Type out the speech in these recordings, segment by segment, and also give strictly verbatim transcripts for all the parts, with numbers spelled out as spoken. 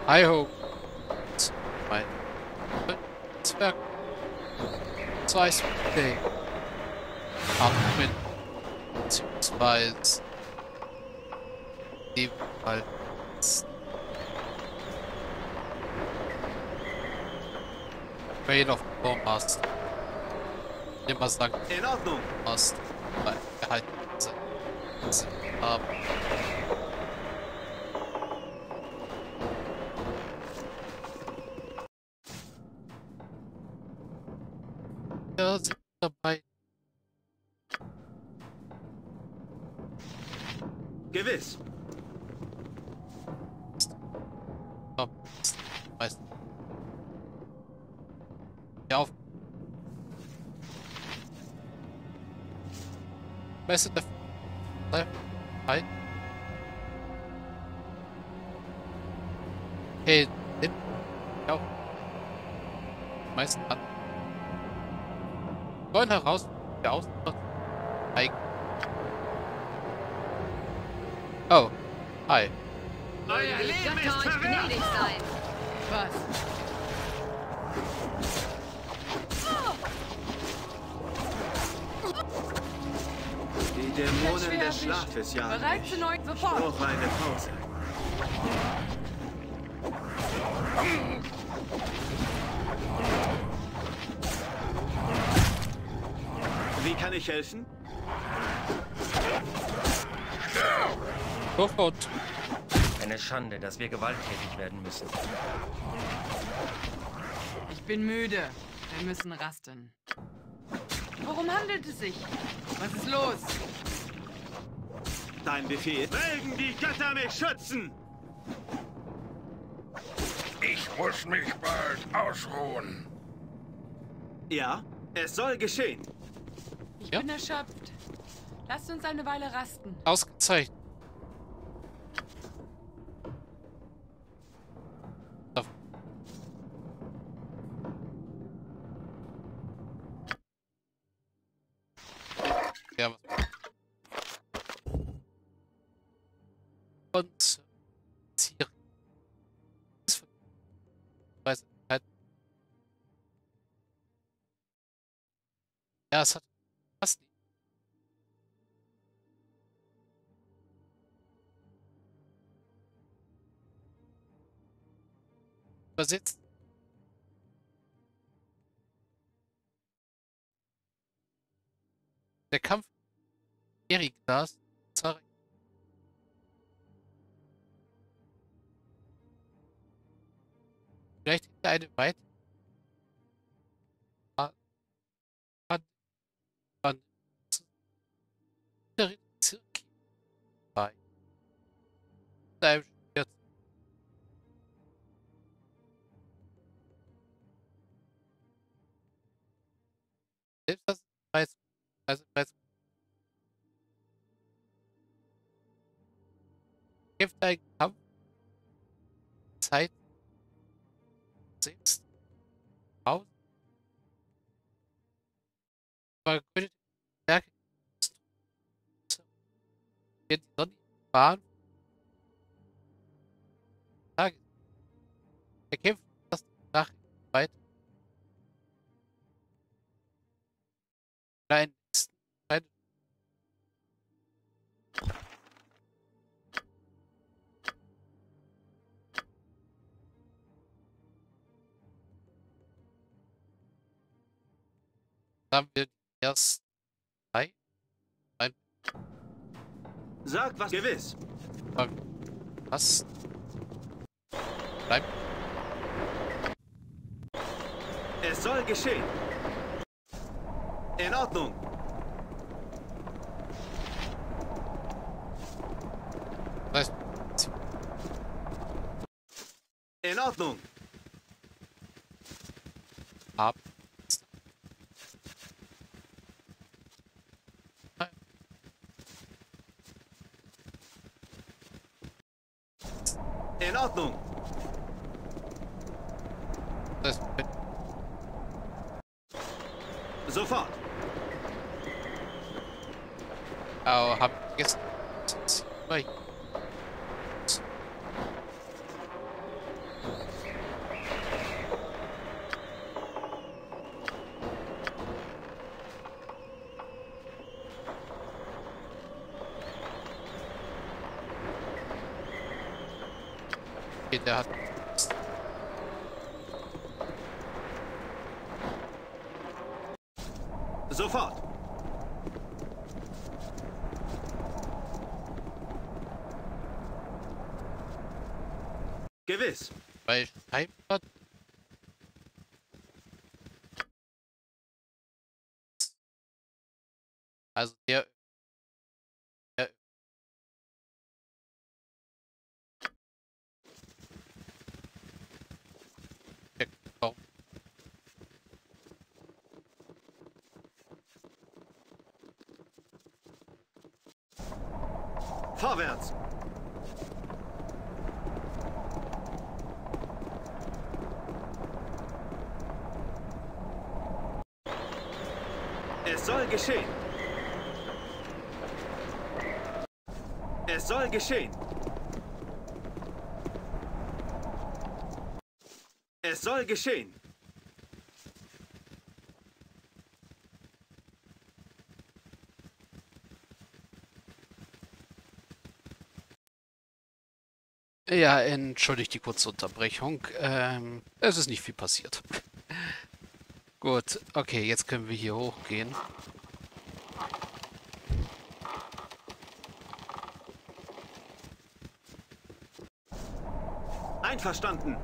Hi ho. Mein Netzwerk. So Ice Day. Atmen. Beziehungsweise ebenfalls Raid of War Master. Immer sagen, In Ordnung. Master. Weil er halt haben. Ja, sind dabei. Gewiss. Ja, weiß. Ja, auf. Weißt du, der Hi. Okay, hin. Ja. Meisten an. Wollen heraus. Der Ausdruck. Oh. Hi. Euer Die Leben ist Götter euch verwirrt. gnädig sein. Was? Die Dämonen Schwer des erwischt. Schlafes jagen Bereit mich. zu neu Ich sofort. brauche eine Pause. Wie kann ich helfen? Sofort. Eine Schande, dass wir gewalttätig werden müssen. Ich bin müde. Wir müssen rasten. Worum handelt es sich? Was ist los? Dein Befehl. Mögen die Götter mich schützen! Ich muss mich bald ausruhen. Ja, es soll geschehen. Ich Ja. bin erschöpft. Lasst uns eine Weile rasten. Ausgezeichnet. So. Ja, was? Und Zieren. Weiß halt. Ja, es hat fast nicht. Übersetzt. Der Kampf Erignas zahlreich. Vielleicht hinter eine weit an an inneren Zirkel bei einem Schmerz. Selbst das weiß also weiß kämpft ein Kampf Zeit selbst aus vergrößerte Stärke wird die Sonne Bahn Tages. Er kämpft das nach weit kleinen nächsten Scheide. Dann haben wir die ersten drei. Ein Sag was. Gewiss. was? Bleib. Es soll geschehen. In Ordnung. Das heißt, In Ordnung. ab. In Ordnung. Das heißt, wenn Sofort. Oh, hab ich vergessen. Okay, der hat... Sofort. Gewiss. Bei Scheinbar... Also der... der der warum- Vorwärts. Es soll geschehen. Es soll geschehen. Es soll geschehen. Ja, entschuldigt die kurze Unterbrechung. Ähm, es ist nicht viel passiert. Gut, okay, jetzt können wir hier hochgehen. Einverstanden.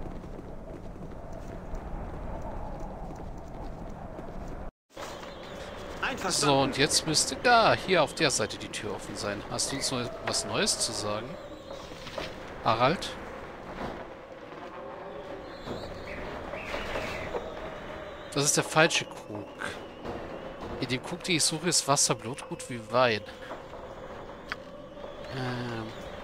Einverstanden. So, und jetzt müsste da, hier auf der Seite die Tür offen sein. Hast du uns noch was Neues zu sagen? Harald? Das ist der falsche Krug. In dem Krug, den ich suche, ist Wasser blutgut wie Wein. Ähm.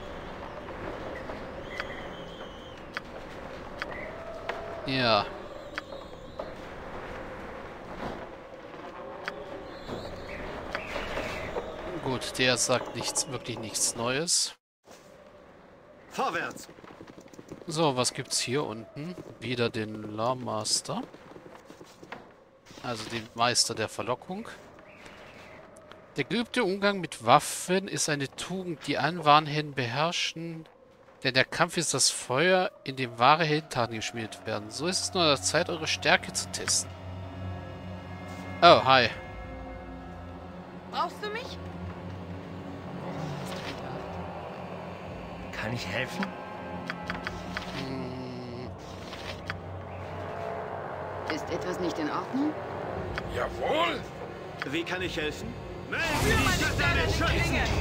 Ja. Gut, der sagt nichts, wirklich nichts Neues. Vorwärts. So, was gibt's hier unten? Wieder den Lawmaster. Also den Meister der Verlockung. Der geübte Umgang mit Waffen ist eine Tugend, die Anwarnhelden beherrschen, denn der Kampf ist das Feuer, in dem wahre Heldentaten geschmiedet werden. So ist es nur an der Zeit, eure Stärke zu testen. Oh, hi. Brauchst du mich? Kann ich helfen? Hm, Ist etwas nicht in Ordnung? Jawohl. Wie kann ich helfen? Mögen Für die meine Satanen Sterne schützen. Klinge!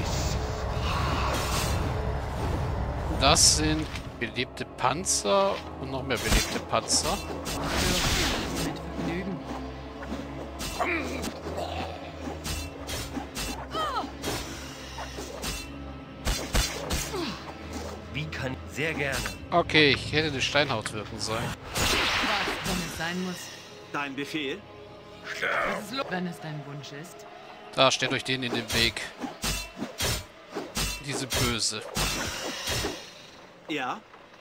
das sind belebte Panzer und noch mehr belebte Panzer. Mit Vergnügen. Wie kann ich? Sehr gerne. Okay, ich hätte eine Steinhaut wirken sollen. Was, wenn es sein muss. Dein Befehl? Was ist los, wenn es dein Wunsch ist? Da, stellt euch den in den Weg. Diese Böse. Ja.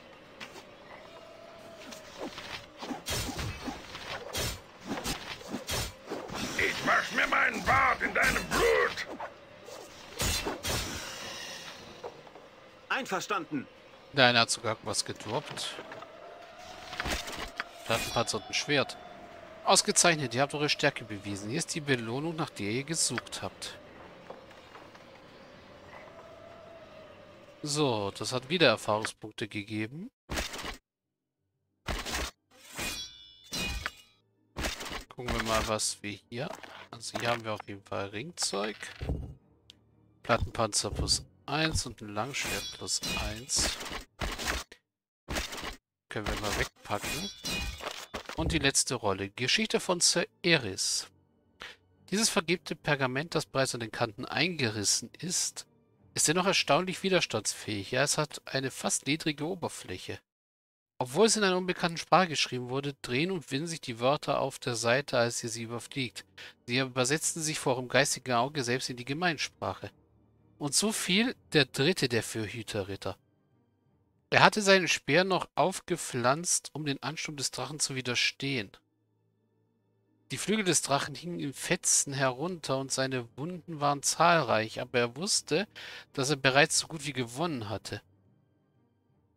Ich wasch mir meinen Bart in deinem Blut. Einverstanden. Nein, er hat sogar was gedroppt. Plattenpanzer und ein Schwert. Ausgezeichnet, ihr habt eure Stärke bewiesen. Hier ist die Belohnung, nach der ihr gesucht habt. So, das hat wieder Erfahrungspunkte gegeben. Gucken wir mal, was wir hier... Also hier haben wir auf jeden Fall Ringzeug. Plattenpanzer plus eins und ein Langschwert plus eins. Können wir mal wegpacken. Und die letzte Rolle. Geschichte von Sir Eris. Dieses vergilbte Pergament, das bereits an den Kanten eingerissen ist, ist dennoch erstaunlich widerstandsfähig. Ja, es hat eine fast niedrige Oberfläche. Obwohl es in einer unbekannten Sprache geschrieben wurde, drehen und winden sich die Wörter auf der Seite, als ihr sie überfliegt. Sie übersetzten sich vor eurem geistigen Auge selbst in die Gemeinsprache. Und so fiel der dritte der Fürhüterritter. Er hatte seinen Speer noch aufgepflanzt, um den Ansturm des Drachen zu widerstehen. Die Flügel des Drachen hingen in Fetzen herunter und seine Wunden waren zahlreich, aber er wusste, dass er bereits so gut wie gewonnen hatte.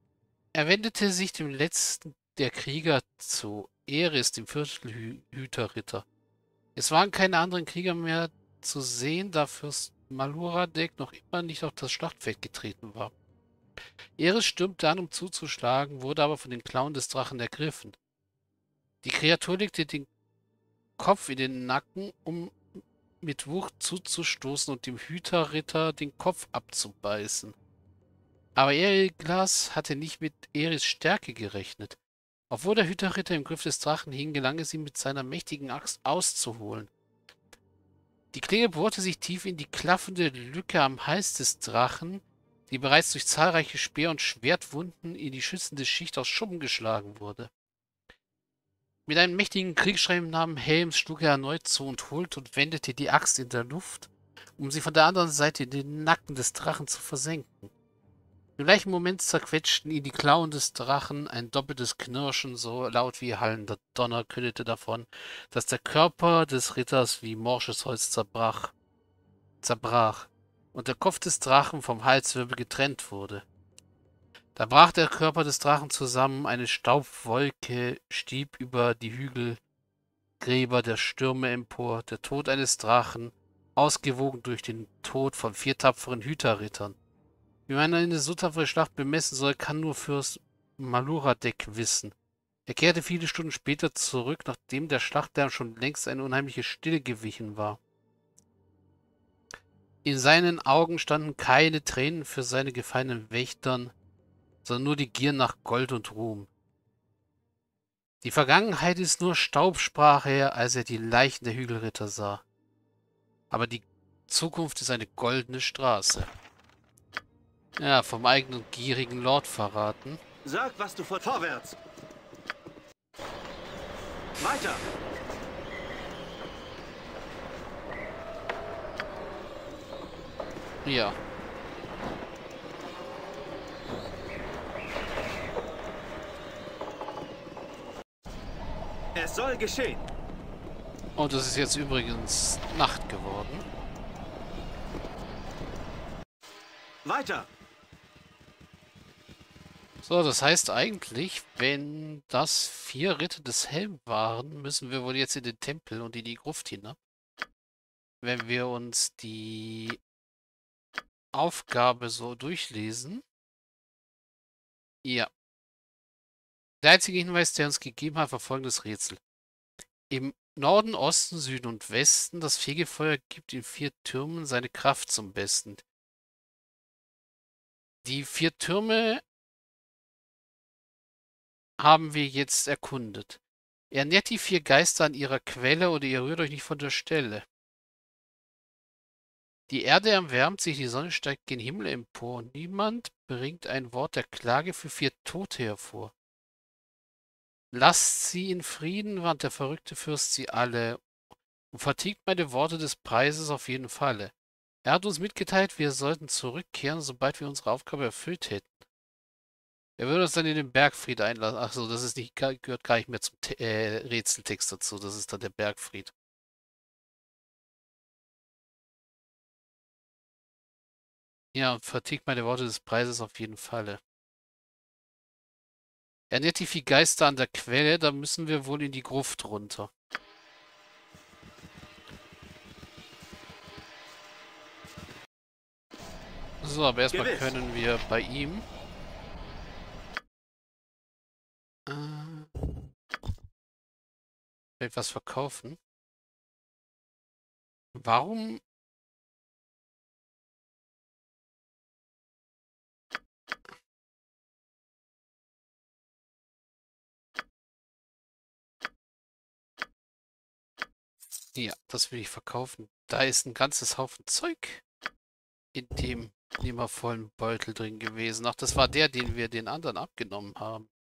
Er wendete sich dem letzten der Krieger zu, Eris, dem Viertelhüterritter. Es waren keine anderen Krieger mehr zu sehen, da Fürst Maluradek noch immer nicht auf das Schlachtfeld getreten war. Eris stürmte an, um zuzuschlagen, wurde aber von den Klauen des Drachen ergriffen. Die Kreatur legte den Kopf in den Nacken, um mit Wucht zuzustoßen und dem Hüterritter den Kopf abzubeißen. Aber Eriglas hatte nicht mit Eris Stärke gerechnet. Obwohl der Hüterritter im Griff des Drachen hing, gelang es ihm mit seiner mächtigen Axt auszuholen. Die Klinge bohrte sich tief in die klaffende Lücke am Hals des Drachen, die bereits durch zahlreiche Speer- und Schwertwunden in die schützende Schicht aus Schuppen geschlagen wurde. Mit einem mächtigen Kriegsschrei im Namen Helms schlug er erneut zu und holte und wendete die Axt in der Luft, um sie von der anderen Seite in den Nacken des Drachen zu versenken. Im gleichen Moment zerquetschten ihn die Klauen des Drachen, ein doppeltes Knirschen, so laut wie hallender Donner, kündete davon, dass der Körper des Ritters wie morsches Holz zerbrach, zerbrach und der Kopf des Drachen vom Halswirbel getrennt wurde. Da brach der Körper des Drachen zusammen, eine Staubwolke stieb über die Hügelgräber der Stürme empor, der Tod eines Drachen, ausgewogen durch den Tod von vier tapferen Hüterrittern. Wie man eine so tapfere Schlacht bemessen soll, kann nur Fürst Maluradek wissen. Er kehrte viele Stunden später zurück, nachdem der Schlachtlärm schon längst eine unheimliche Stille gewichen war. In seinen Augen standen keine Tränen für seine gefallenen Wächtern, sondern nur die Gier nach Gold und Ruhm. Die Vergangenheit ist nur Staub, sprach er, als er die Leichen der Hügelritter sah. Aber die Zukunft ist eine goldene Straße. Ja, vom eigenen gierigen Lord verraten. Sag, was du vor... Vorwärts! Weiter! Ja. Es soll geschehen! Und es ist jetzt übrigens Nacht geworden. Weiter! So, das heißt eigentlich, wenn das vier Ritter des Helm waren, müssen wir wohl jetzt in den Tempel und in die Gruft hinab. Wenn wir uns die Aufgabe so durchlesen. Ja. Der einzige Hinweis, der uns gegeben hat, war folgendes Rätsel. Im Norden, Osten, Süden und Westen, das Fegefeuer gibt in vier Türmen seine Kraft zum Besten. Die vier Türme haben wir jetzt erkundet. Ernährt die vier Geister an ihrer Quelle oder ihr rührt euch nicht von der Stelle. Die Erde erwärmt sich, die Sonne steigt gen Himmel empor und niemand bringt ein Wort der Klage für vier Tote hervor. Lasst sie in Frieden, warnt der verrückte Fürst sie alle und vertilgt meine Worte des Preises auf jeden Falle. Er hat uns mitgeteilt, wir sollten zurückkehren, sobald wir unsere Aufgabe erfüllt hätten. Er würde uns dann in den Bergfried einlassen. Achso, das ist nicht, gehört gar nicht mehr zum Te äh, Rätseltext dazu. Das ist dann der Bergfried. Ja, und vertilgt meine Worte des Preises auf jeden Falle. Ernährt die vier Geister an der Quelle, da müssen wir wohl in die Gruft runter. So, aber erstmal Gewiss. können wir bei ihm äh, etwas verkaufen. Warum? Ja, das will ich verkaufen. Da ist ein ganzes Haufen Zeug in dem nimmervollen Beutel drin gewesen. Ach, das war der, den wir den anderen abgenommen haben.